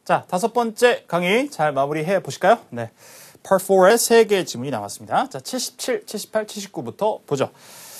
자, 5번째 강의 잘 마무리해 보실까요? 네. Part 4에 3개의 지문이 나왔습니다. 자, 77, 78, 79부터 보죠.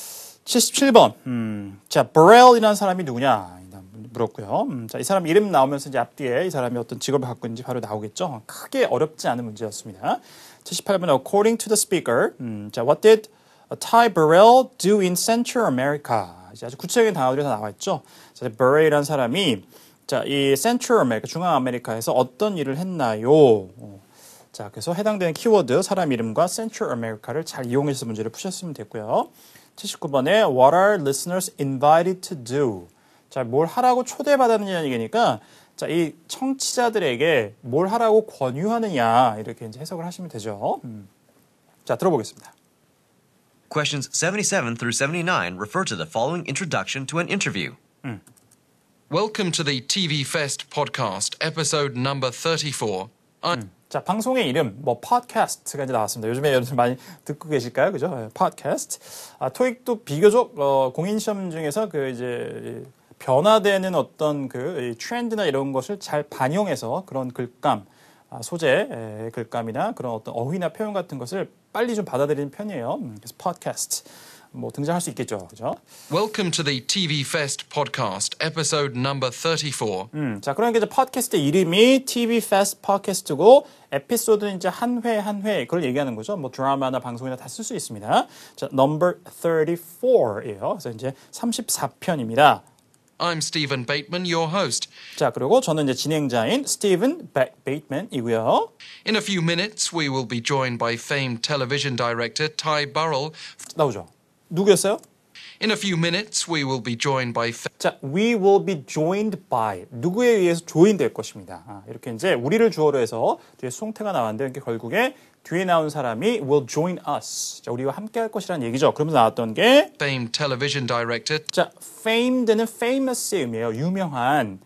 77번. 자, Burrell이라는 사람이 누구냐? 물었고요. 자, 이 사람 이름 나오면서 이제 앞뒤에 이 사람이 어떤 직업을 갖고 있는지 바로 나오겠죠. 크게 어렵지 않은 문제였습니다. 78번, according to the speaker. 자, what did Ty Burrell do in Central America? 이제 아주 구체적인 단어들이 다 나와 있죠. 자, Burrell이라는 사람이 자, 이 Central America, 중앙 아메리카에서 어떤 일을 했나요? 자, 그래서 해당되는 키워드, 사람 이름과 Central America를 잘 이용해서 문제를 푸셨으면 됐고요. 79번에 What are listeners invited to do? 자, 뭘 하라고 초대받았느냐는 얘기니까 자, 이 청취자들에게 뭘 하라고 권유하느냐 이렇게 이제 해석을 하시면 되죠. 자, 들어보겠습니다. Questions 77 through 79 refer to the following introduction to an interview. Welcome to the TV Fest podcast, episode number 34. 자, 방송의 이름, 뭐, 팟캐스트가 이제 나왔습니다. 요즘에 여러분 많이 듣고 계실까요? 그죠? 팟캐스트. 토익도 비교적, 공인시험 중에서 그 이제, 변화되는 어떤 그 트렌드나 이런 것을 잘 반영해서 그런 글감, 소재, 글감이나 그런 어떤 어휘나 표현 같은 것을 빨리 좀 받아들이는 편이에요. 그래서 팟캐스트. 뭐 등장할 수 있겠죠. 그죠? Welcome to the TV Fest podcast, episode number 34. 자, 그러니까 이제 팟캐스트 이름이 TV Fest 팟캐스트고 에피소드는 이제 한 회 한 회 그걸 얘기하는 거죠. 뭐 드라마나 방송이나 다 쓸 수 있습니다. 자, number 34예요. 그래서 이제 34편입니다. I'm Stephen Bateman, your host. 자, 그리고 저는 이제 진행자인 스티븐 베이트맨이고요. In a few minutes, we will be joined by famed television director Ty Burrell. 나오죠. 누구였어요? In a few minutes, we will be joined by... 자, we will be joined by 누구에 의해서 조인될 것입니다. 이렇게 이제 우리를 주어로 해서 뒤에 수동태가 나왔는데 이렇게 결국에 뒤에 나온 사람이 will join us. 자, 우리와 함께 할 것이라는 얘기죠. 그러면서 나왔던 게 famed television director. 자, famed는 famous의 의미예요. 유명한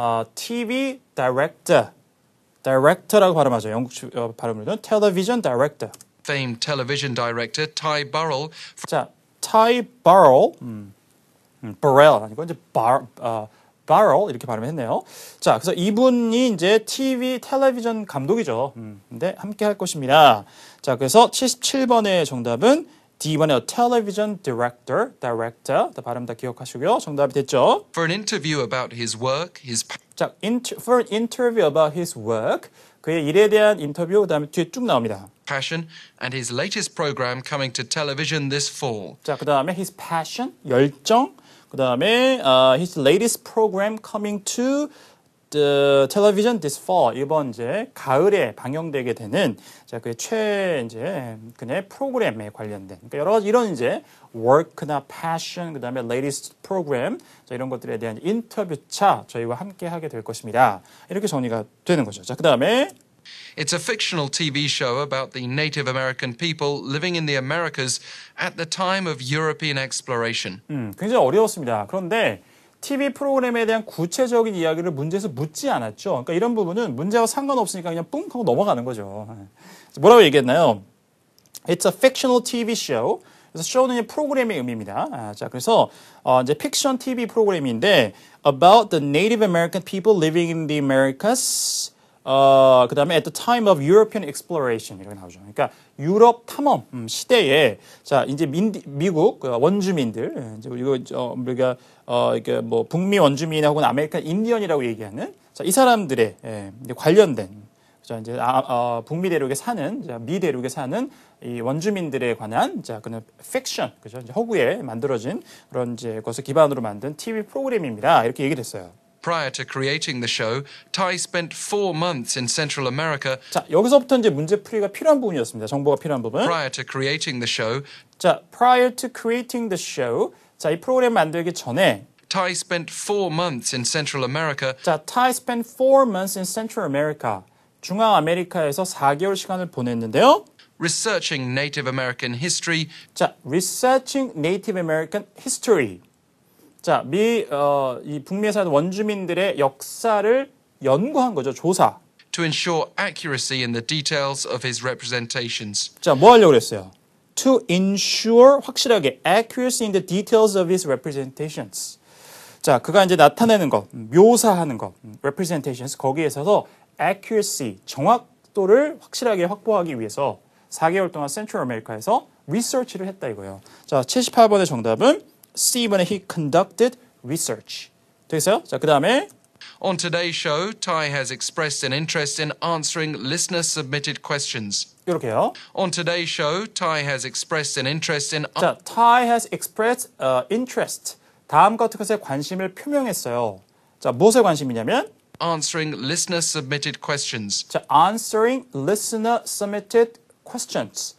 TV director. director라고 발음하죠. 영국 발음으로는 television director. Famed television director Ty Burrell. 자, Ty Burrell, Burrell 아니고 이제 Burrell 이렇게 발음했네요. 자, 그래서 이분이 이제 TV 텔레비전 감독이죠. 근데 함께 할 것입니다. 자, 그래서 77번의 정답은 D번의 television director, 발음 다 기억하시고요. 정답이 됐죠. For an interview about his work, his... 자, for an interview about his work, 그의 일에 대한 인터뷰, 그 다음에 뒤에 쭉 나옵니다. passion and his latest program coming to television this fall. 자, 그 다음에 his passion, 열정, 그 다음에 his latest program coming to the television this fall. 이번 이제 가을에 방영되게 되는 자, 그의 그의 프로그램에 관련된 그러니까 여러 가지 이런 이제 work나 passion, 그 다음에 latest program 자, 이런 것들에 대한 인터뷰차 저희와 함께 하게 될 것입니다. 이렇게 정리가 되는 거죠. 자, 그 다음에 It's a fictional TV show about the Native American people living in the Americas at the time of European exploration. 굉장히 어려웠습니다. 그런데 TV 프로그램에 대한 구체적인 이야기를 문제에서 묻지 않았죠. 그러니까 이런 부분은 문제와 상관없으니까 그냥 뿡 하고 넘어가는 거죠. 뭐라고 얘기했나요? It's a fictional TV show. 그래서 show는 프로그램의 의미입니다. 자, 그래서 이제 픽션 TV 프로그램인데 about the Native American people living in the Americas. 그 다음에 at the time of European exploration 이렇게 나오죠. 그러니까 유럽 탐험 시대에 자 이제 미국 원주민들 이제 우리가 이게 뭐 북미 원주민 혹은 아메리칸 인디언이라고 얘기하는 자 이 사람들의 관련된 자 이제 북미 대륙에 사는 자 미 대륙에 사는 이 원주민들에 관한 자 그는 픽션 그죠 이제 허구에 만들어진 그런 이제 것을 기반으로 만든 TV 프로그램입니다. 이렇게 얘기를 했어요. Prior to creating the show, Ty spent 4 months in Central America. 자, 여기서부터 이제 문제풀이가 필요한 부분이었습니다. 정보가 필요한 부분. Prior to creating the show. 자, prior to creating the show. 자, 이 프로그램 만들기 전에 Ty spent 4 months in Central America. 자, Ty spent 4 months in Central America. 중앙 아메리카에서 4개월 시간을 보냈는데요. Researching Native American history. 자, researching Native American history. 자, 이 북미에 사는 원주민들의 역사를 연구한 거죠. 조사. To ensure accuracy in the details of his representations. 자, 뭐 하려고 그랬어요? To ensure 확실하게 accuracy in the details of his representations. 자, 그가 이제 나타내는 것, 묘사하는 것, representations 거기에 있어서 accuracy, 정확도를 확실하게 확보하기 위해서 4개월 동안 센트럴 아메리카에서 리서치를 했다 이거예요. 자, 78번의 정답은 C번의 he conducted research. 되겠어요? 자, 그 다음에 On today's show, Ty has expressed an interest in answering listener-submitted questions. 이렇게요. On today's show, Ty has expressed an interest in... 자, Ty has expressed interest. 다음과 같은 것에 관심을 표명했어요. 자, 무엇에 관심이냐면 answering listener-submitted questions. 자, answering listener submitted questions.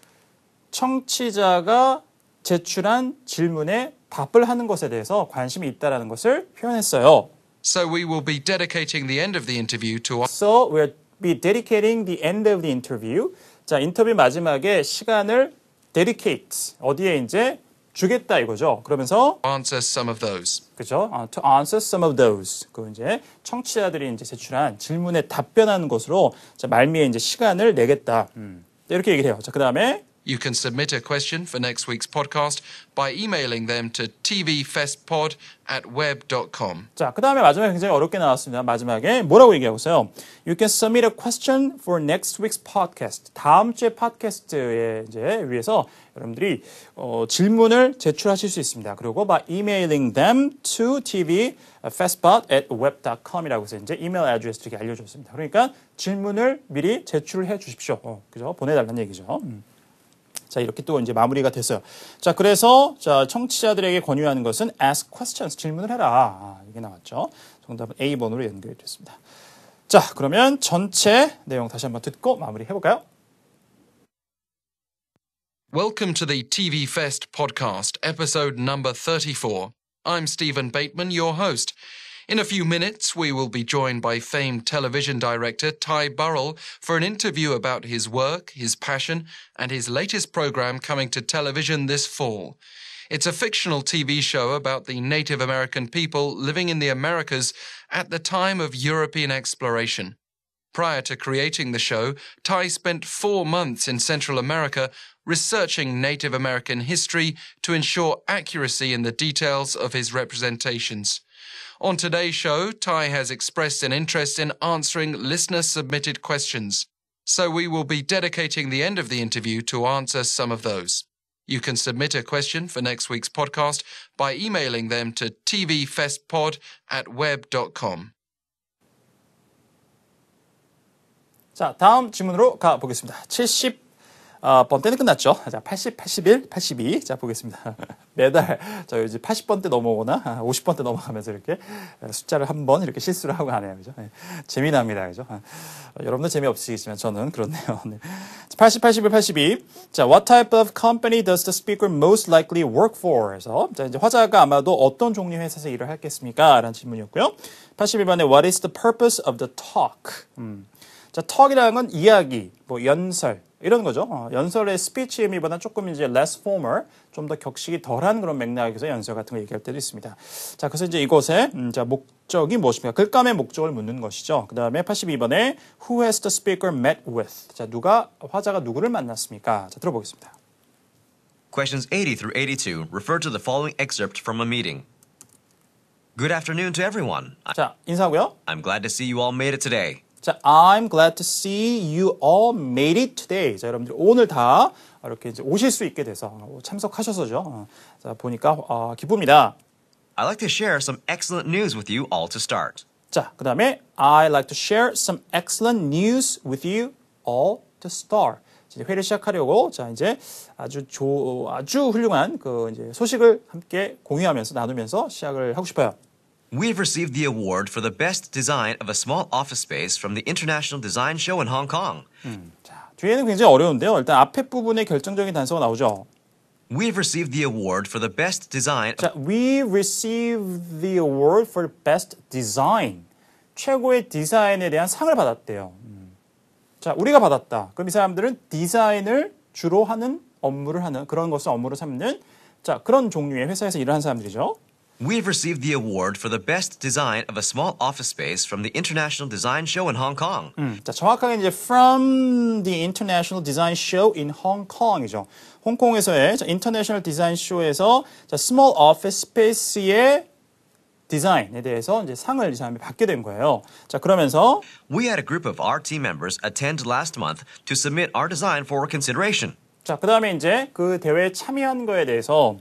청취자가 제출한 질문에 답을 하는 것에 대해서 관심이 있다라는 것을 표현했어요. So we will be dedicating the end of the interview to So we'll be dedicating the end of the interview. 자, 인터뷰 마지막에 시간을 dedicate. 어디에 이제 주겠다 이거죠. 그러면서 answer some of those. 그죠? To answer some of those. 그 이제 청취자들이 이제 제출한 질문에 답변하는 것으로 자, 말미에 이제 시간을 내겠다. 이렇게 얘기를 해요. 자, 그다음에 You can submit a question for next week's podcast by emailing them to tvfestpod@web.com. 자, 그다음에 마지막에 굉장히 어렵게 나왔습니다. 마지막에 뭐라고 얘기하고 있어요? You can submit a question for next week's podcast. 다음 주의 팟캐스트에 이제 위해서 여러분들이 질문을 제출하실 수 있습니다. 그리고 by emailing them to tvfestpod@web.com이라고 해서 이제 이메일 애드레스 이렇게 알려줬습니다. 그러니까 질문을 미리 제출해 주십시오. 그죠? 보내달라는 얘기죠. 자, 이렇게 또 이제 마무리가 됐어요. 자, 그래서 자, 청취자들에게 권유하는 것은 ask questions, 질문을 해라. 이게 나왔죠. 정답은 A번으로 연결이 됐습니다. 자, 그러면 전체 내용 다시 한번 듣고 마무리 해볼까요? Welcome to the TV Fest podcast, episode number 34. I'm Stephen Bateman, your host. In a few minutes, we will be joined by famed television director Ty Burrell for an interview about his work, his passion, and his latest program coming to television this fall. It's a fictional TV show about the Native American people living in the Americas at the time of European exploration. Prior to creating the show, Ty spent 4 months in Central America researching Native American history to ensure accuracy in the details of his representations. On today's show, Ty has expressed an interest in answering listener-submitted questions. So we will be dedicating the end of the interview to answer some of those. You can submit a question for next week's podcast by emailing them to tvfestpod@web.com. 자, 다음 질문으로 가보겠습니다. 70번 때는 끝났죠. 자, 80, 81, 82. 자, 보겠습니다. 매달, 저 이제 80번 때 넘어오거나 50번 때 넘어가면서 이렇게 숫자를 한 번 이렇게 실수를 하고 가네요. 그죠? 네. 재미납니다. 그죠? 여러분도 재미없으시겠지만 저는 그렇네요. 네. 80, 81, 82. 자, what type of company does the speaker most likely work for? 그래서, 자, 이제 화자가 아마도 어떤 종류의 회사에서 일을 했겠습니까? 라는 질문이었고요. 81번에 what is the purpose of the talk? 자, talk이라는 건 이야기, 뭐 연설 이런 거죠. 연설의 스피치 의미보다 조금 이제 less formal, 좀 더 격식이 덜한 그런 맥락에서 연설 같은 거 얘기할 때도 있습니다. 자, 그래서 이제 이곳에 자, 목적이 무엇입니까? 글감의 목적을 묻는 것이죠. 그 다음에 82번에 who has the speaker met with? 자, 화자가 누구를 만났습니까? 자, 들어보겠습니다. Questions 80 through 82 refer to the following excerpt from a meeting. Good afternoon to everyone. 자, 인사하고요. I'm glad to see you all made it today. 자, I'm glad to see you all made it today. 자, 여러분들 오늘 다 이렇게 이제 오실 수 있게 돼서 참석하셔서죠. 자, 보니까 기쁩니다. I'd like to share some excellent news with you all to start. 자, 그 다음에 I'd like to share some excellent news with you all to start. 이제 회를 시작하려고 자 이제 아주 훌륭한 그 이제 소식을 함께 공유하면서 나누면서 시작을 하고 싶어요. We've received the award for the best design of a small office space from the International Design Show in Hong Kong. 자, 뒤에는 굉장히 어려운데요. 일단 앞에 부분에 결정적인 단서가 나오죠. We've received the award for the best design. 자, we received the award for best design. 최고의 디자인에 대한 상을 받았대요. 자, 우리가 받았다. 그럼 이 사람들은 디자인을 주로 하는 업무를 하는 그런 것을 업무로 삼는 자, 그런 종류의 회사에서 일을 하는 사람들이죠. We've received the award for the best design of a small office space from the International Design Show in Hong Kong. 자, 정확하게 이제 from the International Design Show in Hong Kong이죠. 홍콩에서의 International Design Show에서 자, Small Office Space의 디자인에 대해서 이제 상을 이 사람이 받게 된 거예요. 자, 그러면서 We had a group of our team members attend last month to submit our design for consideration. 자, 그다음에 이제 그 대회에 참여한 거에 대해서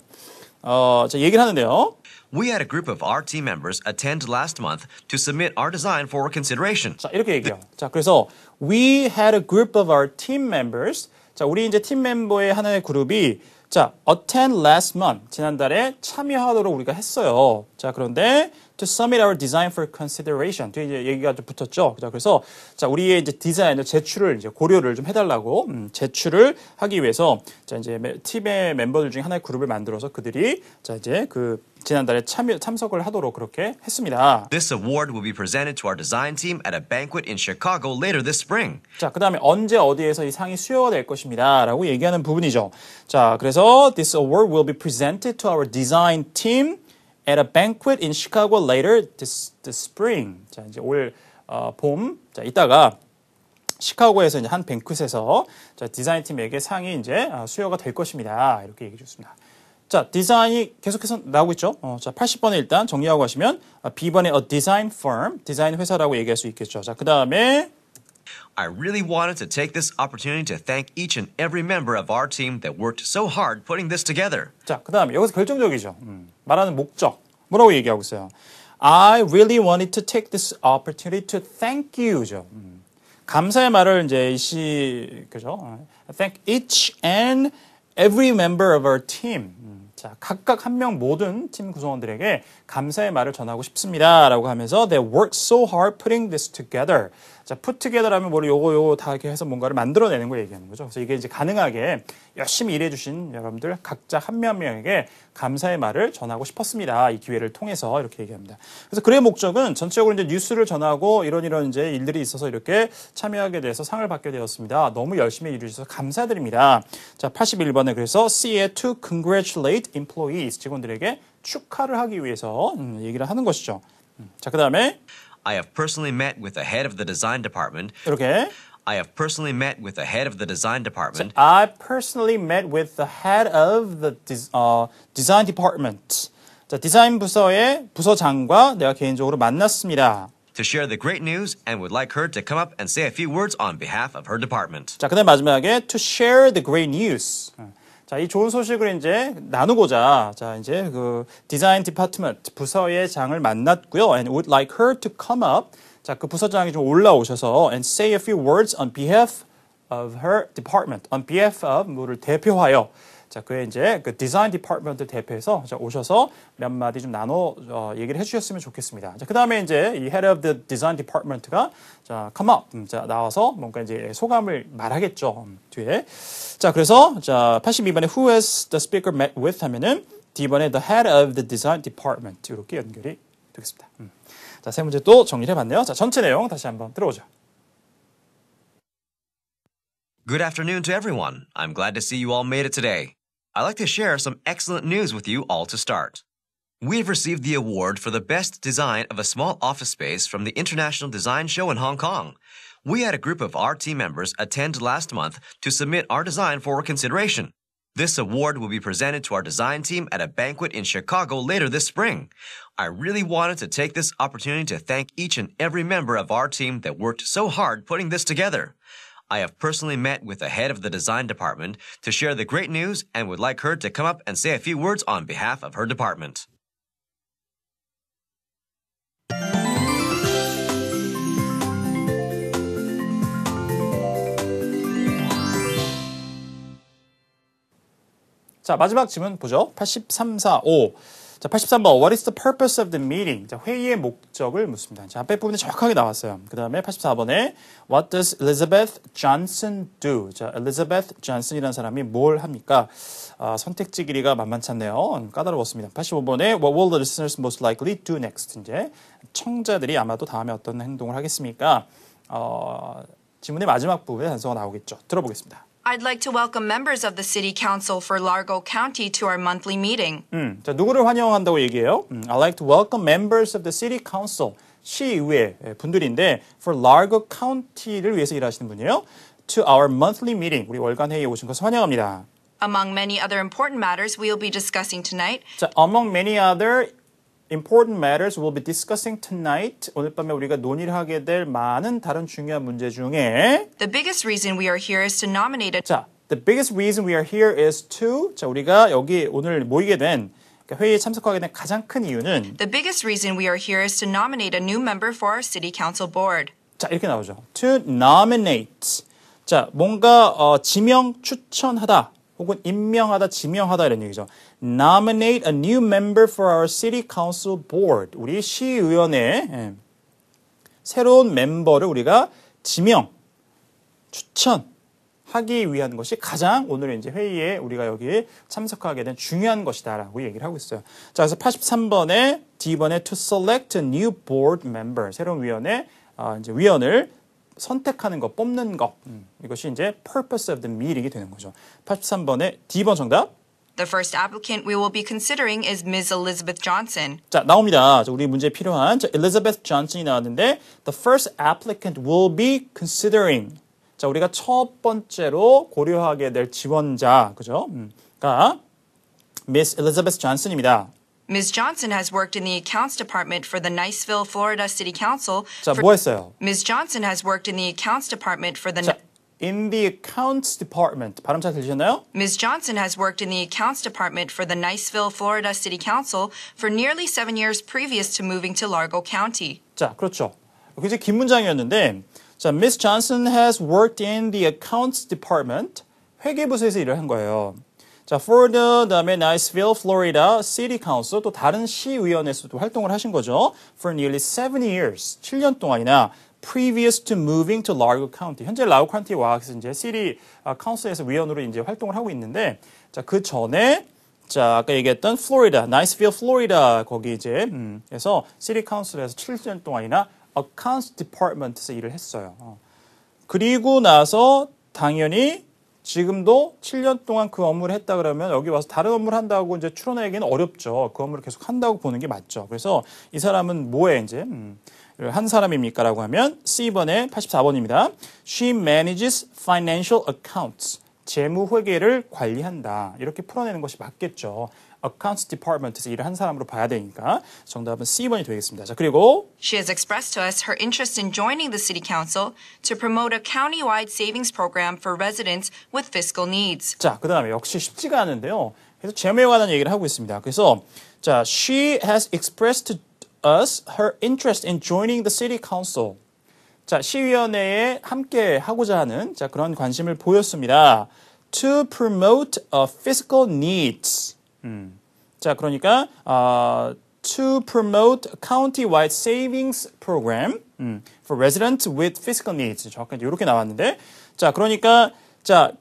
자, 얘기를 하는데요. We had a group of our team members attend last month to submit our design for consideration. 자, 이렇게 얘기해요. 자, 그래서 we had a group of our team members. 자, 우리 이제 팀 멤버의 하나의 그룹이 자, attend last month. 지난달에 참여하도록 우리가 했어요. 자, 그런데 to submit our design for consideration. 뒤에 이제 얘기가 좀 붙었죠. 자, 그래서 자, 우리의 이제 디자인을 제출을 이제 고려를 좀 해달라고 제출을 하기 위해서 자, 이제 팀의 멤버들 중에 하나의 그룹을 만들어서 그들이 자, 이제 그 지난달에 참석을 하도록 그렇게 했습니다. This award will be presented to our design team at a banquet in Chicago later this spring. 자, 그 다음에 언제 어디에서 이 상이 수여가 될 것입니다. 라고 얘기하는 부분이죠. 자, 그래서 this award will be presented to our design team at a banquet in Chicago later this spring. 자, 이제 올 봄. 자, 이따가 시카고에서 이제 한 뱅크에서 자, 디자인 팀에게 상이 이제 수여가 될 것입니다. 이렇게 얘기해 줬습니다. 자, 디자인이 계속해서 나오고 있죠. 자, 80번에 일단 정리하고 가시면 B번에 a design firm, 디자인 회사라고 얘기할 수 있겠죠. 자, 그 다음에 I really wanted to take this opportunity to thank each and every member of our team that worked so hard putting this together. 자, 그 다음에 여기서 결정적이죠. 말하는 목적. 뭐라고 얘기하고 있어요? I really wanted to take this opportunity to thank you죠. 감사의 말을 이제 그죠? Thank each and every member of our team. 자, 각각 한 명 모든 팀 구성원들에게 감사의 말을 전하고 싶습니다. 라고 하면서 they worked so hard putting this together. 자, put together 하면 뭐 요거 다 이렇게 해서 뭔가를 만들어내는 걸 얘기하는 거죠. 그래서 이게 이제 가능하게 열심히 일해주신 여러분들 각자 한 명 한 명에게 감사의 말을 전하고 싶었습니다. 이 기회를 통해서 이렇게 얘기합니다. 그래서 그의 목적은 전체적으로 이제 뉴스를 전하고 이런 이제 일들이 있어서 이렇게 참여하게 돼서 상을 받게 되었습니다. 너무 열심히 일해주셔서 감사드립니다. 자, 81번에 그래서 CA to congratulate employees. 직원들에게 축하를 하기 위해서 얘기를 하는 것이죠. 자, 그 다음에 I have personally met with the head of the design department. 이렇게 I have personally met with the head of the design department. I personally met with the head of the design department. 자, 디자인 부서의 부서장과 내가 개인적으로 만났습니다. To share the great news and would like her to come up and say a few words on behalf of her department. 자, 그다음 마지막에 to share the great news. 자, 이 좋은 소식을 이제 나누고자 자, 이제 그 디자인 디파트먼트 부서의 장을 만났고요. And would like her to come up. 자, 그 부서장이 좀 올라오셔서 and say a few words on behalf of her department. On behalf of 뭐를 대표하여. 자, 그의 이제 그 디자인 디파트먼트 대표해서 자, 오셔서 몇 마디 좀 나눠 얘기를 해주셨으면 좋겠습니다. 자, 그 다음에 이제 이 head of the design department가 자, come up. 자, 나와서 뭔가 이제 소감을 말하겠죠. 뒤에. 자, 그래서 자, 82번에 who has the speaker met with 하면은 D번에 the head of the design department 이렇게 연결이 되겠습니다. 자, 세 문제 또 정리를 해봤네요. 자, 전체 내용 다시 한번 들어보죠. Good afternoon to everyone. I'm glad to see you all made it today. I'd like to share some excellent news with you all to start. We've received the award for the best design of a small office space from the International Design Show in Hong Kong. We had a group of our team members attend last month to submit our design for consideration. This award will be presented to our design team at a banquet in Chicago later this spring. I really wanted to take this opportunity to thank each and every member of our team that worked so hard putting this together. I have personally met with the head of the design department to share the great news and would like her to come up and say a few words on behalf of her department. 자, 마지막 질문 보죠. 8345. 자, 83번. What is the purpose of the meeting? 자, 회의의 목적을 묻습니다. 자, 앞에 부분이 정확하게 나왔어요. 그 다음에 84번에 What does Elizabeth Johnson do? 자, Elizabeth Johnson이라는 사람이 뭘 합니까? 선택지 길이가 만만치 않네요. 까다로웠습니다. 85번에 What will the listeners most likely do next? 이제 청자들이 아마도 다음에 어떤 행동을 하겠습니까? 질문의 마지막 부분에 단서가 나오겠죠. 들어보겠습니다. I'd like to welcome members of the City Council for Largo County to our monthly meeting. 자, 누구를 환영한다고 얘기해요? I'd like to welcome members of the City Council, 시의회 분들인데 for Largo County를 위해서 일하시는 분이에요. To our monthly meeting, 우리 월간 회의에 오신 것을 환영합니다. Among many other important matters we'll be discussing tonight, 자, among many other important matters we'll be discussing tonight. 오늘 밤에 우리가 논의를 하게 될 많은 다른 중요한 문제 중에 The biggest reason we are here is to nominate a 자, the biggest reason we are here is to 자, 우리가 여기 오늘 모이게 된 그러니까 회의에 참석하게 된 가장 큰 이유는 The biggest reason we are here is to nominate a new member for our city council board. 자, 이렇게 나오죠. To nominate. 자, 뭔가 지명, 추천하다 혹은 임명하다, 지명하다 이런 얘기죠. Nominate a new member for our city council board. 우리 시의원의 새로운 멤버를 우리가 지명, 추천하기 위한 것이 가장 오늘 이제 회의에 우리가 여기 참석하게 된 중요한 것이다라고 얘기를 하고 있어요. 자, 그래서 83번에 D번에 to select a new board member. 새로운 위원회 이제 위원을 선택하는 것, 뽑는 것. 이것이 이제 purpose of the meeting이 되는 거죠. 83번에 D번 정답. The first applicant we will be considering is Ms. Elizabeth Johnson. 자, 나옵니다. 자, 우리 문제에 필요한 Elizabeth Johnson이 나왔는데 the first applicant will be considering. 자, 우리가 첫 번째로 고려하게 될 지원자, 그죠? 가 Miss Elizabeth Johnson입니다. Ms. Johnson has worked in the accounts department for the Niceville, Florida City Council. 자, 뭐 했어요? Ms. Johnson has worked in the accounts department for the 자, in the accounts department. 발음 잘 들리셨나요? Ms. Johnson has worked in the accounts department for the Niceville, Florida City Council for nearly 7 years previous to moving to Largo County. 자, 그렇죠. 굉장히 긴 문장이었는데 자, Miss Johnson has worked in the accounts department. 회계부서에서 일을 한 거예요. 자, for the 다음에 Niceville, Florida City Council 또 다른 시의원에서도 활동을 하신 거죠. For nearly 7 years, 7년 동안이나 previous to moving to Largo County. 현재 라고 카운티에 와서 이제 City Council에서 위원으로 이제 활동을 하고 있는데 자, 그 전에 자, 아까 얘기했던 Florida, Niceville, Florida 거기 이제 그래서 City Council에서 7년 동안이나 Accounts Department에서 일을 했어요. 그리고 나서 당연히 지금도 7년 동안 그 업무를 했다 그러면 여기 와서 다른 업무를 한다고 이제 추론하기는 어렵죠. 그 업무를 계속 한다고 보는 게 맞죠. 그래서 이 사람은 뭐에 이제 한 사람입니까? 라고 하면 C번에 84번입니다. She manages financial accounts. 재무회계를 관리한다. 이렇게 풀어내는 것이 맞겠죠. Accounts Department에서 일을 한 사람으로 봐야 되니까 정답은 C번이 되겠습니다. 자, 그리고 She has expressed to us her interest in joining the City Council to promote a county-wide savings program for residents with fiscal needs. 자, 그 다음에 역시 쉽지가 않은데요. 그래서 재무에 관한 얘기를 하고 있습니다. 그래서 자, She has expressed to us her interest in joining the City Council. 자, 시위원회에 함께 하고자 하는 자, 그런 관심을 보였습니다. To promote fiscal needs. 자, 그러니까 to promote a county-wide savings program for residents with fiscal needs. 정확하게 이렇게 나왔는데, 자, 그러니까 자,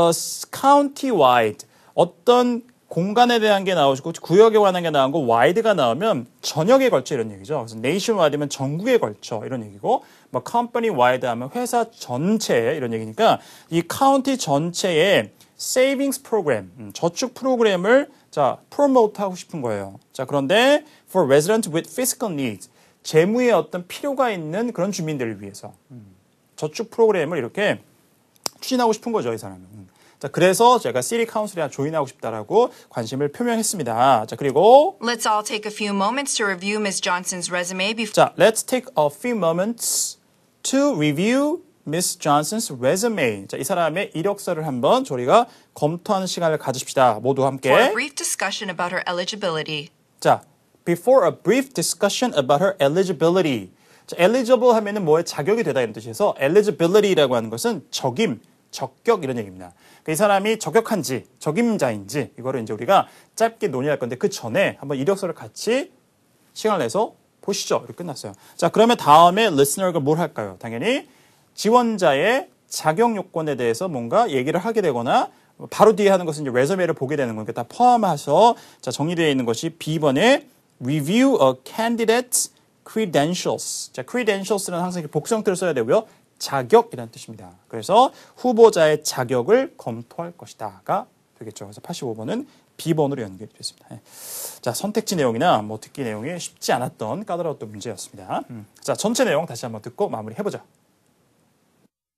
county-wide 어떤 공간에 대한 게 나오고 구역에 관한 게 나오고 wide가 나오면 전역에 걸쳐 이런 얘기죠. 그래서 nationwide면 전국에 걸쳐 이런 얘기고, 뭐 company-wide 하면 회사 전체 이런 얘기니까 이 county 전체에 savings program, 저축 프로그램을 자, promote 하고 싶은 거예요. 자, 그런데 for residents with fiscal needs, 재무에 어떤 필요가 있는 그런 주민들을 위해서 저축 프로그램을 이렇게 추진하고 싶은 거죠, 이 사람은. 자, 그래서 제가 City Council에 조인하고 싶다라고 관심을 표명했습니다. 자, 그리고 Let's all take a few moments to review Ms. Johnson's resume before. 자, let's take a few moments to review Miss Johnson's resume. 자, 이 사람의 이력서를 한번 저희가 검토하는 시간을 가집시다. 모두 For a 함께. brief discussion about her eligibility. 자, before a brief discussion about her eligibility. 자, eligible 하면은 뭐에 자격이 되다 이런 뜻이어서 eligibility라고 하는 것은 적임, 적격 이런 얘기입니다. 그러니까 이 사람이 적격한지, 적임자인지 이거를 이제 우리가 짧게 논의할 건데 그 전에 한번 이력서를 같이 시간을 내서 보시죠. 이렇게 끝났어요. 자, 그러면 다음에 listener가 뭘 할까요? 당연히 지원자의 자격 요건에 대해서 뭔가 얘기를 하게 되거나 바로 뒤에 하는 것은 이제 레저메를 보게 되는 거니까 다 포함해서 자, 정리되어 있는 것이 B번에 review a candidate's credentials. 자, credentials는 항상 이렇게 복수형태를 써야 되고요. 자격이라는 뜻입니다. 그래서 후보자의 자격을 검토할 것이다가 되겠죠. 그래서 85번은 B번으로 연결이 됐습니다. 자, 선택지 내용이나 뭐 듣기 내용이 쉽지 않았던 까다로웠던 문제였습니다. 자, 전체 내용 다시 한번 듣고 마무리해보자.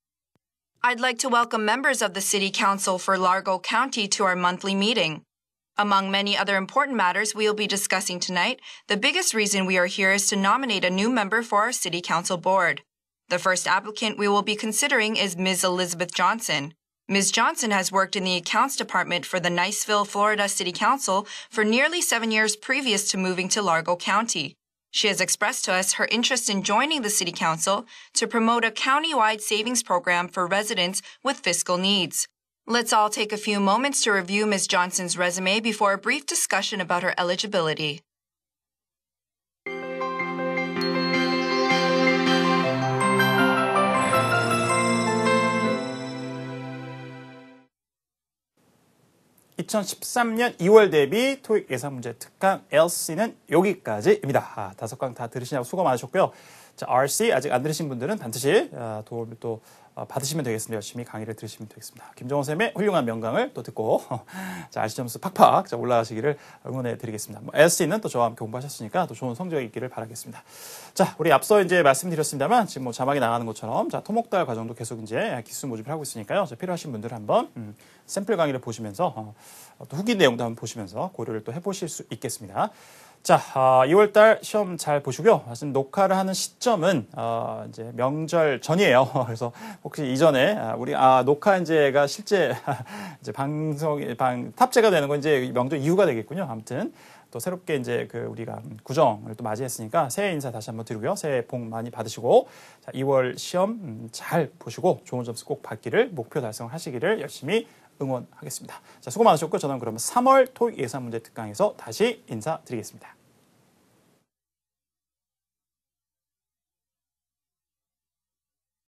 I'd like to welcome members of the City Council for Largo County to our monthly meeting. Among many other important matters we will be discussing tonight, the biggest reason we are here is to nominate a new member for our City Council board. The first applicant we will be considering is Ms. Elizabeth Johnson. Ms. Johnson has worked in the Accounts Department for the Niceville, Florida City Council for nearly 7 years previous to moving to Largo County. She has expressed to us her interest in joining the City Council to promote a county-wide savings program for residents with fiscal needs. Let's all take a few moments to review Ms. Johnson's resume before a brief discussion about her eligibility. (2013년 2월) 대비 토익 예상문제 특강 LC는 여기까지입니다. 5강 다 들으시냐고 수고 많으셨고요. 자, RC 아직 안 들으신 분들은 반드시 도움을 또 받으시면 되겠습니다. 열심히 강의를 들으시면 되겠습니다. 김정원 쌤의 훌륭한 명강을 또 듣고 자, RC 점수 팍팍 올라가시기를 응원해 드리겠습니다. LC는 또 저와 함께 공부하셨으니까 또 좋은 성적이 있기를 바라겠습니다. 자, 우리 앞서 이제 말씀드렸습니다만 지금 뭐 자막이 나가는 것처럼 자, 토목달 과정도 계속 이제 기수 모집을 하고 있으니까요. 자, 필요하신 분들은 한번 샘플 강의를 보시면서 또 후기 내용도 한번 보시면서 고려를 또 해보실 수 있겠습니다. 자, 2월달 시험 잘 보시고요. 지금 녹화를 하는 시점은 이제 명절 전이에요. 그래서 혹시 이전에 우리 녹화인제가 실제 이제 탑재가 되는 건 이제 명절 이후가 되겠군요. 아무튼 또 새롭게 이제 우리가 구정을 또 맞이했으니까 새해 인사 다시 한번 드리고요. 새해 복 많이 받으시고 자, 2월 시험 잘 보시고 좋은 점수 꼭 받기를 목표 달성하시기를 열심히 응원하겠습니다. 자, 수고 많으셨고 저는 그러면 3월 토익 예상문제 특강에서 다시 인사드리겠습니다.